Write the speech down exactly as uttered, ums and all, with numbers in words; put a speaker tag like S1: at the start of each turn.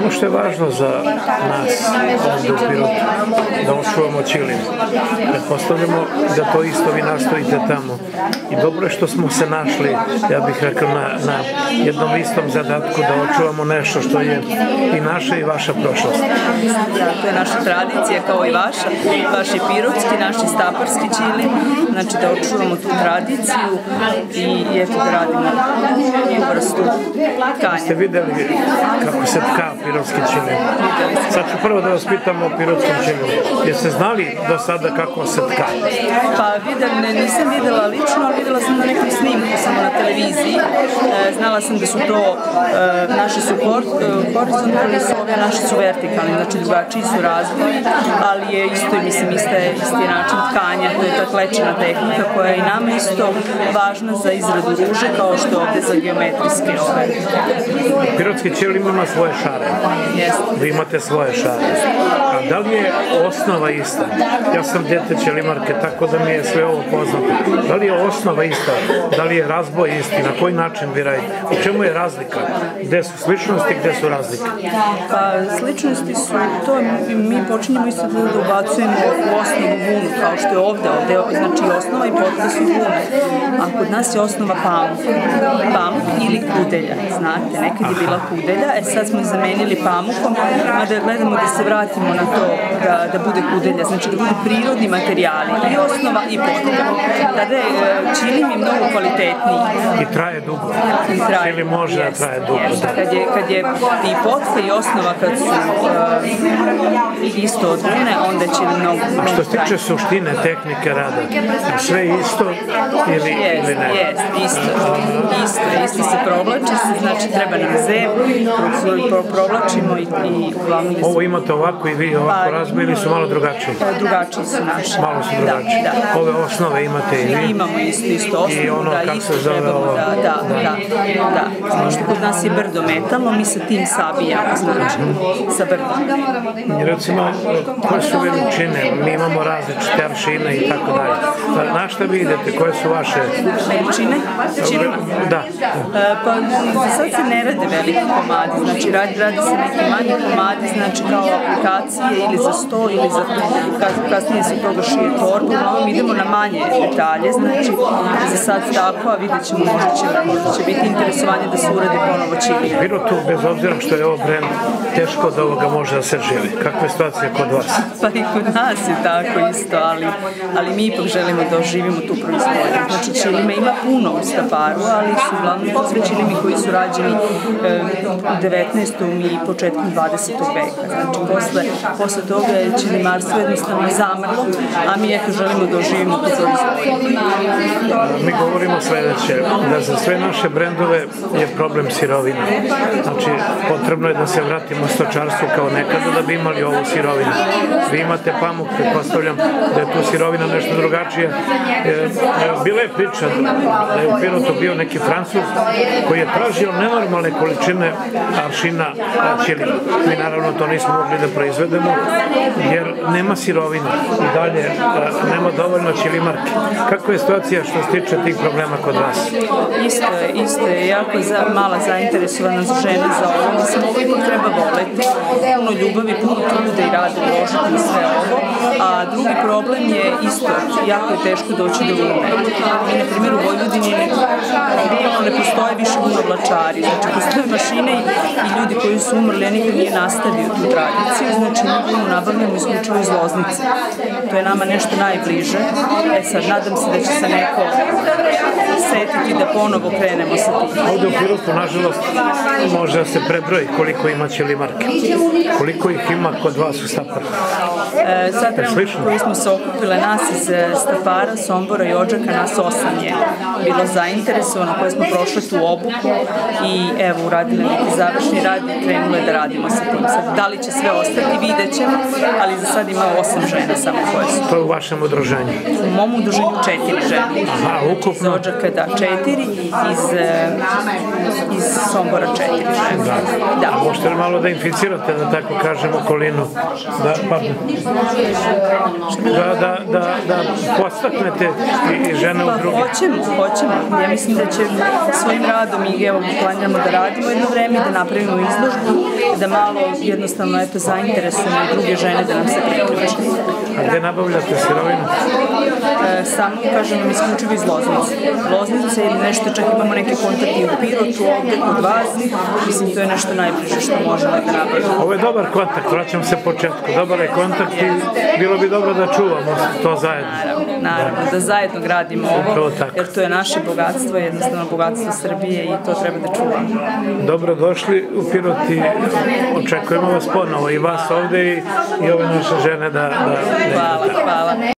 S1: ono što je važno za nas ovdje u Pirotu, da očuvamo ćilim. Pretpostavljamo da to isto vi nastojite tamo. I dobro je što smo se našli, ja bih rekao, na, na jednom istom zadatku da očuvamo nešto što je i naša i vaša prošlost.
S2: To je naša tradicija kao i vaša, vaš je pirotski, naš je staparski ćilim, znači da očuvamo tu tradiciju i eto da radimo tu vrstu tkanja.
S1: Ste vidjeli kako se tka pirotski ćilim? Sad ću prvo da vas pitam o pirotskom ćilimu. Jeste znali do sada kako se tka?
S2: Pa vidjeli, nisam vidjela lično, ali vidjela sam na nekom snimku samo na televiziji. E, znala sam da su to, e, naši su horizontalni, su ove, naši su vertikalni, znači drugačiji su razvoj, ali je isto, mislim, iste, isti način tkanja, to je ta klečena tehnika koja je i nama isto važna za izradu ruže, kao što je ovdje za geometrijske ove.
S1: Pirotski ćilim ima svoje šare.
S2: Jeste.
S1: Vi imate svoje šare. A da li je osnova ista? Ja sam dete ćilimarke, tako da mi je sve ovo poznato. Da li je osnova ista? Da li je razboj isti? Na koji način vi radite? U čemu je razlika? Gde su sličnosti, gde su razlike?
S2: Pa sličnosti su to, mi počinjemo isto da ubacujemo u osnovu vunu, kao što je ovdje, ovdje znači osnova i potka su vune. A kod nas je osnova pamuk. Pamuk ili kudelja, znate, nekad je bila kudelja, e sad smo zamenili pamukom, mada gledamo da se vratimo na to da, da bude kudelja, znači da budu prirodni materijali, i osnova i potka. Tada je ćilim je mnogo kvalitetniji.
S1: I traje dugo.
S2: I traje.
S1: Ćilim može da traje dugo.
S2: Jest. Kad je, kad je i potka i osnova kad su uh, isto od vune, onda će mnogo
S1: A što se tiče suštine tehnike rada, sve isto ili,
S2: jest,
S1: ili ne?
S2: Jest, isto. Isto, isto se provlači se, znači treba nam zev, pro, provlačimo i, i uglavnom...
S1: Ovo imate ovako i vi ovako
S2: pa,
S1: razbili su malo drugačiji?
S2: Drugačiji su naši.
S1: Malo su drugačiji.
S2: Da, da.
S1: Ove osnove imate i vi?
S2: Imamo isto, isto osnovu,
S1: I ono,
S2: da,
S1: kako
S2: isto
S1: se zove
S2: trebamo
S1: ovo?
S2: da, da, da, da. Samo što kod nas je brdo metalno, mi sa tim sabijamo, znači, sa brdom.
S1: I recimo, koje su veličine? Mi imamo različite aršine i tako dalje. Na šta vi idete? Koje su vaše?
S2: Veličine? Ćilima?
S1: Da.
S2: E, pa za sad se ne rade veliki komadi, znači radi, radi se neki manji komadi, znači kao aplikacije ili za sto ili za kasnije se toga šije torbu, no idemo na manje detalje, znači za sad tako, a vidjet ćemo, možda će, možda će biti interesovanje da se uradi ponovo ćilim.
S1: Pirotu, bez obzira što je ovo brend, teško od ovoga može da se živi. Kakva je situacija kod vas?
S2: Pa i kod nas je tako isto, ali, ali mi ipak želimo da oživimo tu proizvodnju. Znači ćilima ima puno u Staparu, ali su uglavnom to sve ćilimi koji su rađeni e, u devetnaestom i početkom dvadesetog veka. Znači posle, posle toga je ćilimarstvo jednostavno zamrlo, a mi eto želimo da oživimo tu proizvodnju.
S1: Mi govorimo sledeće, da za sve naše brendove je problem sirovina. Znači, potrebno je da se vratimo stočarstvu kao nekada da bi imali ovu sirovinu. Vi imate pamuk, pretpostavljam da je tu sirovina nešto drugačija. E, bila je priča da je u Pirotu bio neki Francuz koji je tražio nenormalne količine aršina ćilima. Mi naravno to nismo mogli da proizvedemo jer nema sirovina i dalje nema dovoljno ćilimarke. Kako je situacija što se tiče tih problema kod vas?
S2: Isto je, isto je. Jako za, mala zainteresovanost žene za ovo. Mislim, ovo ipak treba voleti. Puno ljubavi, puno truda i rada uložiti u sve ovo. A drugi problem je isto. Jako je teško doći do vune. I, na primjer, u Vojvodini ne, ne postoje više vunovlačari. Znači, postoje mašine i, i ljudi koji su umrli, a nikad nije nastavio tu tradiciju. Znači, mi vunu nabavljamo isključivo iz Loznice. To je nama nešto najbliže. E sad, nadam se da će se neko setiti da ponovo krenemo sa tim.
S1: Ovdje u Pirotu, nažalost, može da se prebroji koliko ima ćilimarke. Koliko ih ima kod vas u Staparu?
S2: E, sad trenutno koji smo se okupile nas iz Stapara, Sombora i Odžaka, nas osam je bilo zainteresovano, koje smo prošle tu obuku i evo uradili neki završni rad i krenule da radimo sa tim. Sad, da li će sve ostati, vidjet ćemo, ali za sad ima osam žena samo koje su.
S1: To je u vašem udruženju?
S2: U mom udruženju četiri žene.
S1: Aha, ukupno?
S2: Iz Odžaka, da, četiri, iz, iz Sombora četiri žene.
S1: Da.
S2: Da.
S1: A možete li malo da inficirate, da tako tako kažem, okolinu, da, pardon, da, da, da, da postaknete i, i žene u druge?
S2: Pa hoćemo, hoćemo. Ja mislim da će svojim radom i evo planiramo da radimo jedno vreme, da napravimo izložbu, da malo jednostavno eto zainteresujemo druge žene da nam se priključe.
S1: A gde nabavljate sirovinu?
S2: E, samo, kažem, isključivo iz Loznice. Loznice ili nešto, čak imamo neke kontakte u Pirotu, ovde kod vas. Mislim, to je nešto najbliže što možemo da nabavimo.
S1: Ovo je dobar kontakt, vraćam se početku. Dobar je kontakt i bilo bi dobro da čuvamo to zajedno.
S2: Naravno, naravno, da zajedno gradimo ovo, jer to je naše bogatstvo, jednostavno bogatstvo Srbije i to treba da čuvamo.
S1: Dobro došli u Pirot i očekujemo vas ponovo, i vas ovde i, i ove naše žene da... da
S2: Hvala, hvala.